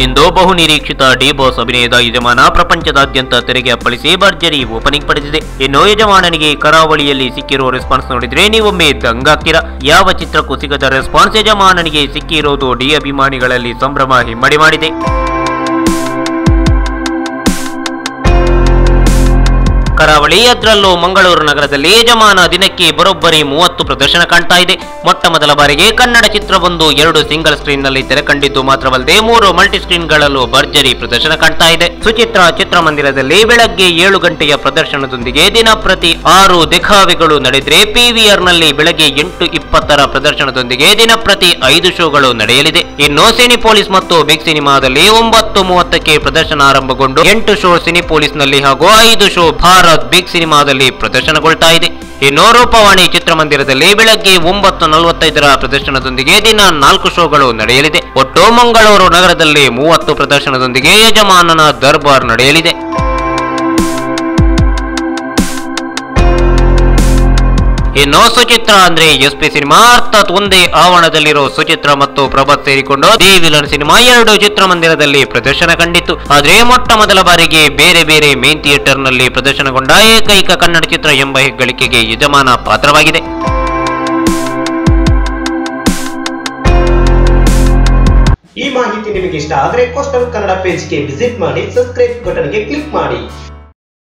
ಇಂದು ಬಹು ನಿರೀಕ್ಷಿತ D boss ಅಭಿನಯದ ಯಜಮಾನ ಪ್ರಪಂಚದಾದ್ಯಂತ ತೆರೆಗೆ ಅಪ್ಪಳಿಸಿ ಭರ್ಜರಿ ಓಪನಿಂಗ್ ಪಡೆದಿದೆ. ಇನ್ನು ಯಜಮಾನನಿಗೆ ಕರಾವಳಿಯಲ್ಲಿ ಸಿಕ್ಕಿರೋ ರೆಸ್ಪಾನ್ಸ್ ನೋಡಿದ್ರೆ ನೀವೊಮ್ಮೆ ದಂಗಾಗ್ತೀರಾ. ಯಾವ ಚಿತ್ರಕ್ಕೂ ಸಿಗದ ರೆಸ್ಪಾನ್ಸ್ ಯಜಮಾನನಿಗೆ ಸಿಕ್ಕಿರೋದು ಡಿ ಅಭಿಮಾನಿಗಳಲ್ಲಿ ಸಂಭ್ರಮ ಹಿಮ್ಮಡಿ ಮಾಡಿದೆ. ಕರಾವಳಿ ಅದರಲ್ಲೂ ಮಂಗಳೂರು ನಗರದಲ್ಲಿ ಯಜಮಾನ ದಿನಕ್ಕೆ ಬರೋಬ್ಬರಿ 30 ಪ್ರದರ್ಶನ ಕಾಣ್ತಾ ಇದೆ. ಮೊಟ್ಟ ಮೊದಲ ಬಾರಿಗೆ ಕನ್ನಡ ಚಿತ್ರವೊಂದು 2 ಸಿಂಗಲ್ ಸ್ಕ್ರೀನ್ ನಲ್ಲಿ ತೆರೆ ಕಂಡಿದ್ದು ಮಾತ್ರವಲ್ಲದೆ 3 ಮಲ್ಟಿ ಸ್ಕ್ರೀನ್ ಗಳಲ್ಲೂ ಭರ್ಜರಿ ಪ್ರದರ್ಶನ ಕಾಣ್ತಾ ಇದೆ. ಸುಚಿತ್ರ ಚಿತ್ರಮಂದಿರದಲ್ಲಿ ಬೆಳಗ್ಗೆ 7 ಗಂಟೆಯ ಪ್ರದರ್ಶನದೊಂದಿಗೆ ದಿನ ಪ್ರತಿ 6 ದಿಖಾವೆಗಳು ನಡೆದರೆ ಪಿವಿಆರ್ ನಲ್ಲಿ ಬೆಳಗ್ಗೆ 8:20 ಪ್ರದರ್ಶನದೊಂದಿಗೆ ದಿನ ಪ್ರತಿ 5 ಶೋಗಳು ನಡೆಯಲಿದೆ. ಇನ್ನು ಸಿನಿಪೋಲಿಸ್ ಮತ್ತು ಬಿಗ್ ಸಿನಿಮಾದಲ್ಲಿ 9:30ಕ್ಕೆ ಪ್ರದರ್ಶನ ಆರಂಭಗೊಂಡು 8 ಶೋ ಸಿನಿಪೋಲಿಸ್ ನಲ್ಲಿ ಹಾಗೂ 5 ಶೋ ಭಾರತ್ ಬಿಗ್ ಸಿನಿಮಾದಲ್ಲಿ ಪ್ರದರ್ಶನಗೊಳ್ತಾ ಇದೆ. ಇನ್ನು ರೂಪವಾಣಿ ಚಿತ್ರಮಂದಿರದಲ್ಲಿ ಬೆಳಗ್ಗೆ 9:45 ಪ್ರದರ್ಶನದೊಂದಿಗೆ ದಿನ 4 ಶೋಗಳು ನಡೆಯಲಿದೆ. ಒಟ್ಟು ಮಂಗಳೂರು ನಗರದಲ್ಲಿ 30 ಪ್ರದರ್ಶನದೊಂದಿಗೆ ಯಜಮಾನನ ದರ್ಬಾರ್ ನಡೆಯಲಿದೆ. ಇನ್ನು ಸುಚಿತ್ರ ಅಂದ್ರೆ ಎಸ್ಪಿ ಸಿನಿಮಾ, ಅರ್ಥಾತ್ ಒಂದೇ ಆವರಣದಲ್ಲಿರೋ ಸುಚಿತ್ರ ಮತ್ತು ಪ್ರಭಾತ್ ಸೇರಿಕೊಂಡು ದಿ ವಿಲನ್ ಸಿನಿಮಾ 2 ಚಿತ್ರಮಂದಿರದಲ್ಲಿ ಪ್ರದರ್ಶನ ಕಂಡಿತ್ತು. ಆದ್ರೆ ಮೊಟ್ಟ ಮೊದಲ ಬಾರಿಗೆ ಬೇರೆ ಬೇರೆ ಮೇನ್ ಥಿಯೇಟರ್ ನಲ್ಲಿ ಪ್ರದರ್ಶನಗೊಂಡ ಏಕೈಕ ಕನ್ನಡ ಚಿತ್ರ ಎಂಬ ಹೆಗ್ಗಳಿಕೆಗೆ ಯಜಮಾನ ಪಾತ್ರವಾಗಿದೆ. ಈ ಮಾಹಿತಿ ನಿಮಗೆ ಇಷ್ಟ ಆದರೆ ಕೋಸ್ಟಲ್ ಕನ್ನಡ ಪೇಜ್ಗೆ ವಿಸಿಟ್ ಮಾಡಿ, ಸಬ್ಸ್ಕ್ರೈಬ್ ಬಟನ್ಗೆ ಕ್ಲಿಕ್ ಮಾಡಿ.